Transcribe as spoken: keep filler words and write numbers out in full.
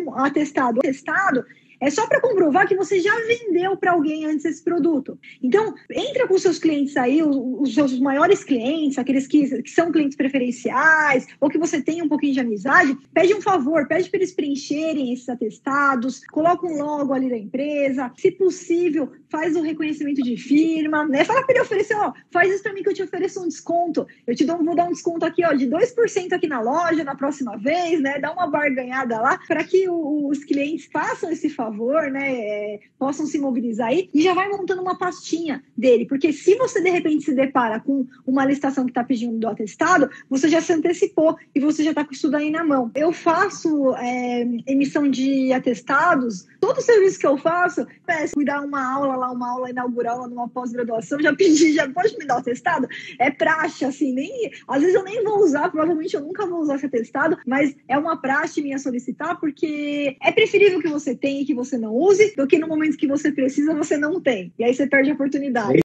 um atestado. O atestado é só para comprovar que você já vendeu para alguém antes esse produto. Então, entra com os seus clientes aí, os, os seus maiores clientes, aqueles que, que são clientes preferenciais, ou que você tem um pouquinho de amizade, pede um favor, pede para eles preencherem esses atestados, coloca um logo ali da empresa, se possível, faz o reconhecimento de firma, né? Fala para ele oferecer, ó, faz isso para mim que eu te ofereço um desconto, eu te dou, vou dar um desconto aqui, ó, de dois por cento aqui na loja, na próxima vez, né? Dá uma barganhada lá, para que o, os clientes façam esse favor, favor, né, é, possam se mobilizar aí e já vai montando uma pastinha dele, porque se você de repente se depara com uma licitação que está pedindo do atestado, você já se antecipou e você já está com isso daí na mão. Eu faço é, emissão de atestados, todo serviço que eu faço, peço, fui dar uma aula lá, uma aula inaugural lá numa pós-graduação, já pedi, já pode me dar o atestado? É praxe, assim, nem, às vezes eu nem vou usar, provavelmente eu nunca vou usar esse atestado, mas é uma praxe minha solicitar, porque é preferível que você tenha e que você não use, do que no momento que você precisa, você não tem. E aí você perde a oportunidade.